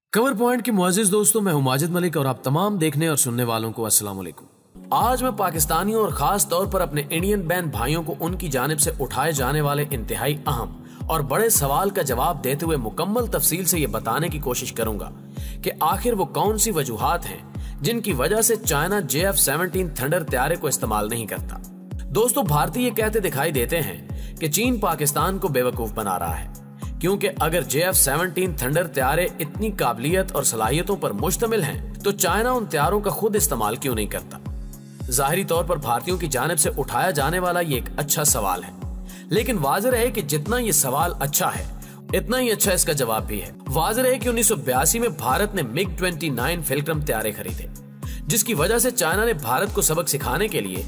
Cover point के मुअज़्ज़िज़ दोस्तों, मैं हूं माजिद मलिक और आप तमाम देखने और सुनने वालों को अस्सलाम वालेकुम। आज मैं पाकिस्तानियों और खास तौर पर अपने इंडियन बहन भाइयों को उनकी जानिब से उठाए जाने वाले इंतहाई अहम और बड़े सवाल का जवाब देते हुए मुकम्मल तफसील से ये बताने की कोशिश करूंगा कि आखिर वो कौन सी वजूहात हैं जिनकी वजह से चाइना JF-17 थंडर त्यारे को इस्तेमाल नहीं करता। दोस्तों, भारतीय ये कहते दिखाई देते हैं कि चीन पाकिस्तान को बेवकूफ बना रहा है, क्योंकि अगर JF-17 थंडर त्यारे इतनी काबिलियत और सलाहियतों पर मुश्तमिल हैं, तो चाइना उन त्यारों का खुद इस्तेमाल क्यों नहीं करता। जाहिरी तौर पर भारतीयों की जानिब से उठाया जाने वाला ये एक अच्छा सवाल है, लेकिन वाज़ेह है कि जितना ये सवाल अच्छा है इतना ही अच्छा इसका जवाब भी है। वाज़ेह है कि 1982 में भारत ने MiG-29 फिल्क्रम त्यारे खरीदे, जिसकी वजह से चाइना ने भारत को सबक सिखाने के लिए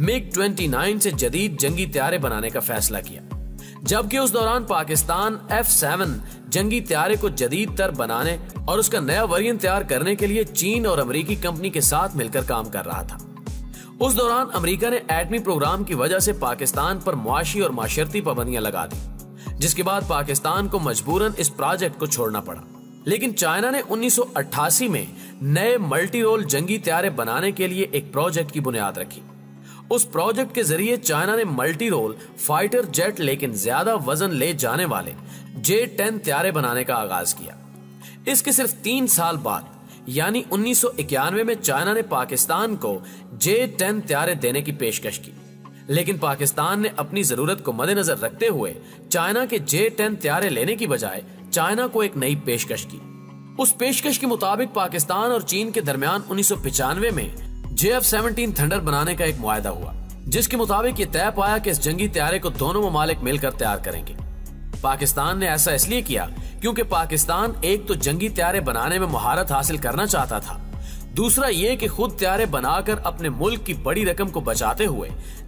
MiG-29 से जदीद जंगी त्यारे बनाने का फैसला किया, जबकि उस दौरान पाकिस्तान F-7 जंगी त्यारे को जदीद तर बनाने और उसका नया वेरिएंट तैयार करने के लिए चीन और अमेरिकी कंपनी के साथ मिलकर काम कर रहा था। उस दौरान अमेरिका ने एटमी प्रोग्राम की वजह से पाकिस्तान पर मुआशी और माशरती पाबंदियां लगा दी, जिसके बाद पाकिस्तान को मजबूरन इस प्रोजेक्ट को छोड़ना पड़ा। लेकिन चाइना ने 1988 में नए मल्टी रोल जंगी त्यारे बनाने के लिए एक प्रोजेक्ट की बुनियाद रखी। उस प्रोजेक्ट के जरिए चाइना ने मल्टी रोल फाइटर जेट लेकिन ज्यादा वजन ले जाने वाले J-10 त्यारे बनाने का आगाज किया। इसके सिर्फ 3 साल बाद यानी 1991 में चाइना ने पाकिस्तान को J-10 त्यारे देने की पेशकश की, लेकिन पाकिस्तान ने अपनी जरूरत को मद्देनजर रखते हुए चाइना के J-10 त्यारे लेने की बजाय चाइना को एक नई पेशकश की। उस पेशकश के मुताबिक पाकिस्तान और चीन के दरमियान 1995 में JF-17 थंडर बनाने का एक मुआहदा हुआ, जिसके मुताबिक ये तय पाया कि इस जंगी त्यारे को दोनों ममालिक मिलकर तैयार करेंगे। पाकिस्तान ने ऐसा इसलिए किया क्योंकि पाकिस्तान एक तो जंगी त्यारे बनाने में महारत हासिल करना चाहता था, दूसरा ये कि खुद त्यारे बनाकर अपने मुल्क की बड़ी रकम को बचाते हुए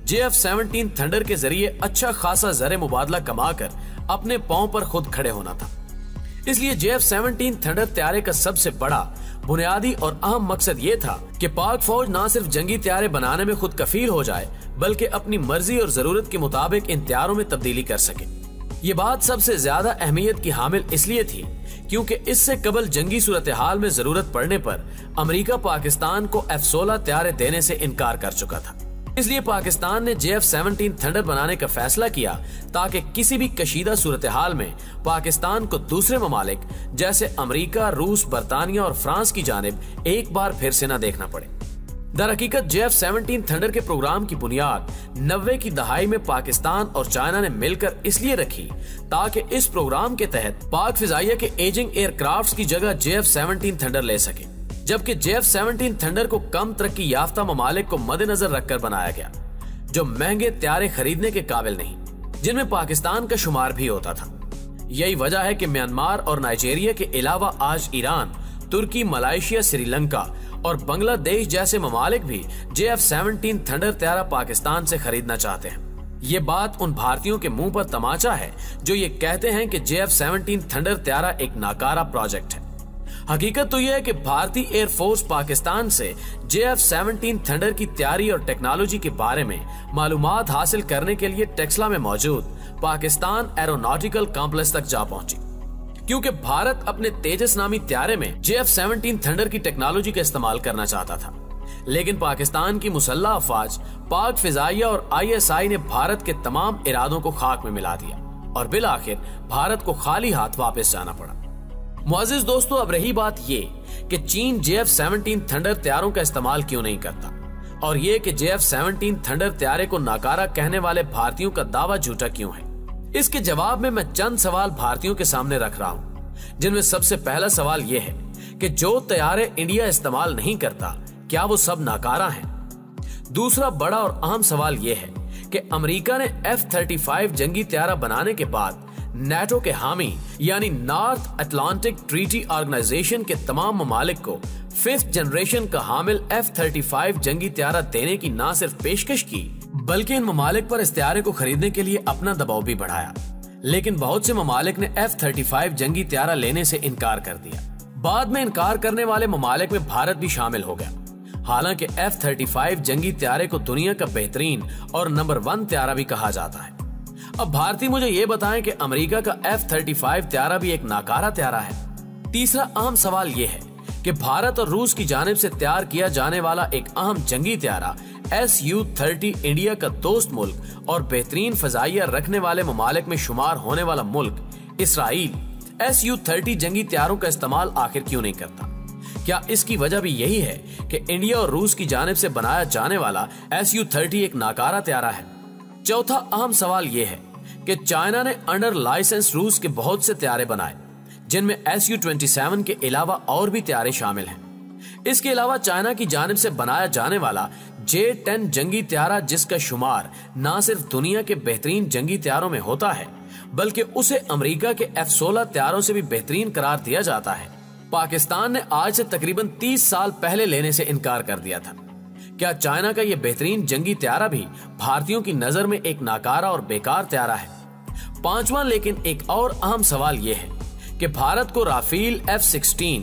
JF-17 थंडर के जरिए अच्छा खासा ज़रे मुबादला कमाकर अपने पांव पर खुद खड़े होना था। इसलिए JF-17 थंडर त्यारे का सबसे बड़ा बुनियादी और अहम मकसद ये था कि पाक फौज न सिर्फ जंगी त्यारे बनाने में खुद कफील हो जाए, बल्कि अपनी मर्जी और जरूरत के मुताबिक इन त्यारों में तब्दीली कर सके। ये बात सबसे ज्यादा अहमियत की हामिल इसलिए थी क्योंकि इससे कबल जंगी सूरत हाल में जरूरत पड़ने पर अमेरिका पाकिस्तान को F-16 त्यारे देने से इनकार कर चुका था। इसलिए पाकिस्तान ने JF-17 थंडर बनाने का फैसला किया ताकि किसी भी कशीदा सूरत हाल में पाकिस्तान को दूसरे ममालिक जैसे अमेरिका, रूस, बरतानिया और फ्रांस की जानिब एक बार फिर से न देखना पड़े। दरहकीकत JF-17 थंडर के प्रोग्राम की बुनियाद 90 की दहाई में पाकिस्तान और चाइना ने मिलकर इसलिए रखी ताकि इस प्रोग्राम के तहत पाक फिजाइया के एजिंग एयरक्राफ्ट्स की जगह JF-17 थंडर ले सके, जबकि JF-17 थंडर को कम तरक्की याफ्ता ममालिक को मद्देनजर रखकर बनाया गया, जो महंगे त्यारे खरीदने के काबिल नहीं, जिनमें पाकिस्तान का शुमार भी होता था। यही वजह है कि म्यांमार और नाइजीरिया के अलावा आज ईरान, तुर्की, मलेशिया, श्रीलंका और बांग्लादेश जैसे ममालिक भी JF-17 थंडर त्यारा पाकिस्तान से खरीदना चाहते हैं। ये बात उन भारतीयों के मुंह पर तमाचा है जो ये कहते हैं कि JF-17 थंडर त्यारा एक नाकारा प्रोजेक्ट है। हकीकत तो यह है कि भारतीय एयरफोर्स पाकिस्तान से JF-17 थंडर की तैयारी और टेक्नोलॉजी के बारे में मालूमात हासिल करने के लिए टेक्सला में मौजूद पाकिस्तान एरोनॉटिकल कॉम्प्लेक्स तक जा पहुंची, क्योंकि भारत अपने तेजस नामी त्यारे में JF-17 थंडर की टेक्नोलॉजी का इस्तेमाल करना चाहता था। लेकिन पाकिस्तान की मुसल्लह अफवाज, पाक फिजाइया और ISI ने भारत के तमाम इरादों को खाक में मिला दिया और बिल आखिर भारत को खाली हाथ वापस जाना पड़ा। मुअज़्ज़िज़ दोस्तों, अब रही बात ये कि चीन JF-17 थंडर त्यारों का इस्तेमाल क्यों नहीं करता, और ये कि JF-17 थंडर त्यारे को नाकारा कहने वाले भारतीयों का दावा झूठा क्यों है। इसके जवाब में मैं चंद सवाल भारतीयों के सामने रख रहा हूं, जिनमें सबसे पहला सवाल यह है कि जो तैयारे इंडिया इस्तेमाल नहीं करता, क्या वो सब नाकारा हैं? दूसरा बड़ा और अहम सवाल यह है कि अमेरिका ने F-35 जंगी त्यारा बनाने के बाद NATO के हामी यानी नॉर्थ अटलांटिक ट्रीटी ऑर्गेनाइजेशन के तमाम ममालिक को 5th जनरेशन का हामिल F-35 जंगी त्यारा देने की न सिर्फ पेशकश की, बल्कि इन ममालिक पर इस त्यारे को खरीदने के लिए अपना दबाव भी बढ़ाया। लेकिन बहुत से ममालिक ने F-35 जंगी त्यारा लेने से इनकार कर दिया। बाद में इनकार करने वाले ममालिक में भारत भी शामिल हो गया। हालांकि F-35 जंगी त्यारे को दुनिया का बेहतरीन और नंबर 1 त्यारा भी कहा जाता है। अब भारतीय मुझे ये बताएं कि अमेरिका का F-35 त्यारा भी एक नाकारा त्यारा है। तीसरा अहम सवाल यह है कि भारत और रूस की जानिब से तैयार किया जाने वाला एक अहम जंगी त्यारा Su-30 इंडिया का दोस्त मुल्क और बेहतरीन फजाइया रखने वाले ममालिक में शुमार होने वाला मुल्क इसराइल Su-30 जंगी त्यारों का इस्तेमाल आखिर क्यों नहीं करता? क्या इसकी वजह भी यही है कि इंडिया और रूस की जानिब से बनाया जाने वाला Su-30 एक नाकारा त्यारा है? चौथा अहम सवाल यह है कि चाइना ने अंडर लाइसेंस रूस के बहुत से त्यारे बनाए, जिनमें Su-27 के अलावा और भी त्यारे शामिल हैं। इसके अलावा चाइना की जानिब से बनाया जाने वाला J-10 जंगी त्यारा, जिसका शुमार न सिर्फ दुनिया के बेहतरीन जंगी त्यारों में होता है बल्कि उसे अमेरिका के F-16 त्यारों से भी बेहतरीन करार दिया जाता है, पाकिस्तान ने आज से तकरीबन 30 साल पहले लेने से इनकार कर दिया था। क्या चाइना का यह बेहतरीन जंगी त्यारा भी भारतीयों की नजर में एक नाकारा और बेकार त्यारा है? पांचवा लेकिन एक और अहम सवाल यह है कि भारत को राफेल F-16,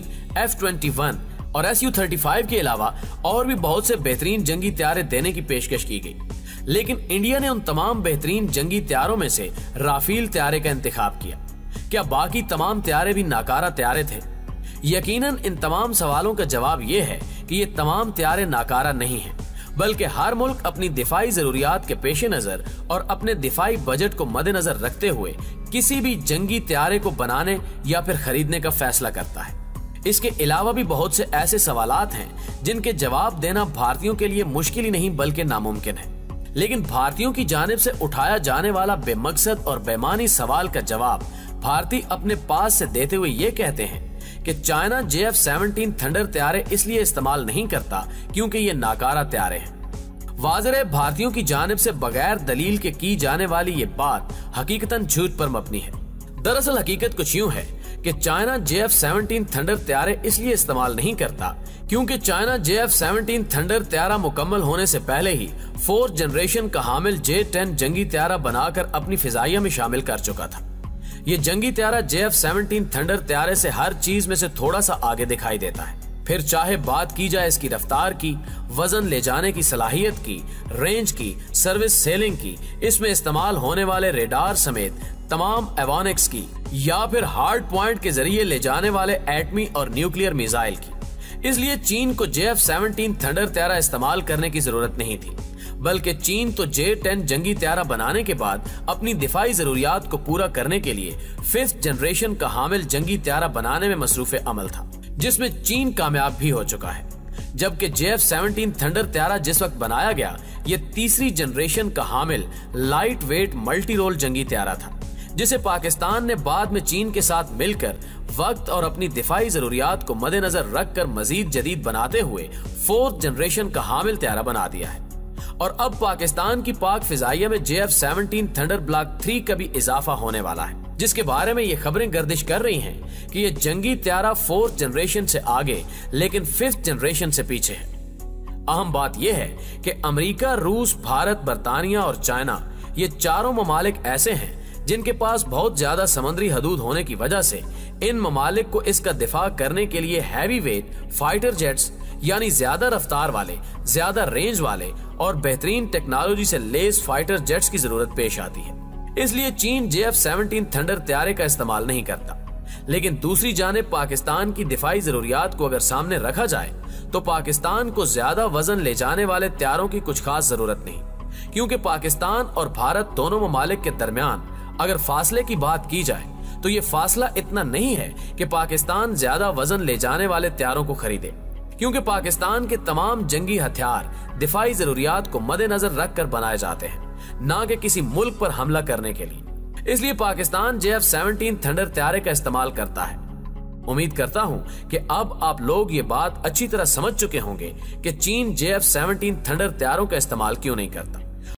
F-21 और Su-35 के अलावा और भी बहुत से बेहतरीन जंगी त्यारे देने की पेशकश की गई, लेकिन इंडिया ने उन तमाम बेहतरीन जंगी त्यारों में से राफेल त्यारे का इंतखाब किया। क्या बाकी तमाम त्यारे भी नाकारा त्यारे थे? यकीनन इन तमाम सवालों का जवाब यह है कि ये तमाम त्यारे नाकारा नहीं हैं, बल्कि हर मुल्क अपनी दिफाई जरूरियात के पेश नजर और अपने दिफाई बजट को मद्देनजर रखते हुए किसी भी जंगी त्यारे को बनाने या फिर खरीदने का फैसला करता है। इसके अलावा भी बहुत से ऐसे सवालात हैं जिनके जवाब देना भारतीयों के लिए मुश्किल ही नहीं बल्कि नामुमकिन है, लेकिन भारतीयों की जानिब से उठाया जाने वाला बेमकसद और बेमानी सवाल का जवाब भारतीय अपने पास से देते हुए ये कहते हैं कि चाइना JF-17 थंडर त्यारे इसलिए इस्तेमाल नहीं करता क्योंकि ये नाकारा त्यारे हैं। वाज़ेह है, भारतीयों की जानिब से बगैर दलील के की जाने वाली ये बात हकीकतन झूठ पर मबनी है। दरअसल हकीकत कुछ यूं है कि चाइना JF-17 थंडर त्यारे इसलिए इस्तेमाल नहीं करता क्योंकि चाइना JF-17 थंडर त्यारा मुकम्मल होने से पहले ही 4th जनरेशन का हामिल J-10 जंगी त्यारा बनाकर अपनी फिजाइया में शामिल कर चुका था। ये जंगी त्यारा JF-17 थंडर त्यारे से हर चीज में से थोड़ा सा आगे दिखाई देता है। फिर चाहे बात की जाए इसकी रफ्तार की, वजन ले जाने की सलाहियत की, रेंज की, सर्विस सेलिंग की, इसमें इस्तेमाल होने वाले रेडार समेत तमाम एवॉनिक्स की, या फिर हार्ड पॉइंट के जरिए ले जाने वाले एटमी और न्यूक्लियर मिसाइल की। इसलिए चीन को JF-17 थंडर त्यारा इस्तेमाल करने की जरूरत नहीं थी, बल्कि चीन तो J-10 जंगी त्यारा बनाने के बाद अपनी दिफाई जरूरियात को पूरा करने के लिए 5th जनरेशन का हामिल जंगी त्यारा बनाने में मसरूफ अमल था, जिसमें चीन कामयाब भी हो चुका है। जबकि JF-17 थंडर त्यारा जिस वक्त बनाया गया, ये 3री जनरेशन का हामिल लाइट वेट मल्टी रोल जंगी त्यारा था, जिसे पाकिस्तान ने बाद में चीन के साथ मिलकर वक्त और अपनी दिफाई जरूरियात को मद्देनजर रखकर मजीद जदीद बनाते हुए 4th जनरेशन का हामिल त्यारा बना दिया है। और अब पाकिस्तान की पाक फिजाइया में JF-17 थंडर ब्लॉक 3 का भी इजाफा होने वाला है, जिसके बारे में ये खबरें गर्दिश कर रही हैं कि ये जंगी त्यारा 4th जनरेशन से आगे लेकिन 5th जनरेशन से पीछे है। अहम बात यह है कि अमेरिका, रूस, भारत, बरतानिया और चाइना, ये चारों ममालिक ऐसे हैं जिनके पास बहुत ज्यादा समुद्री हदूद होने की वजह से इन ममालिक को इसका दिफा करने के लिए हैवी वेट फाइटर जेट्स यानी ज्यादा रफ्तार वाले, ज्यादा रेंज वाले और बेहतरीन टेक्नोलॉजी से लेस फाइटर जेट्स की जरूरत पेश आती है। इसलिए चीन JF-17 थंडर त्यारे का इस्तेमाल नहीं करता। लेकिन दूसरी जानिब पाकिस्तान की दिफाई जरूरियात को अगर सामने रखा जाए तो पाकिस्तान को ज्यादा वजन ले जाने वाले त्यारों की कुछ खास जरूरत नहीं, क्योंकि पाकिस्तान और भारत दोनों ममालिक के दरमियान अगर फासले की बात की जाए तो ये फासला इतना नहीं है कि पाकिस्तान ज्यादा वजन ले जाने वाले त्यारों को खरीदे, क्योंकि पाकिस्तान के तमाम जंगी हथियार दिफाई जरूरियात को मद्देनजर रखकर बनाए जाते हैं, न कि किसी मुल्क पर हमला करने के लिए। इसलिए पाकिस्तान JF-17 थंडर त्यारे का इस्तेमाल करता है। उम्मीद करता हूं कि अब आप लोग ये बात अच्छी तरह समझ चुके होंगे कि चीन JF-17 थंडर त्यारों का इस्तेमाल क्यों नहीं करता।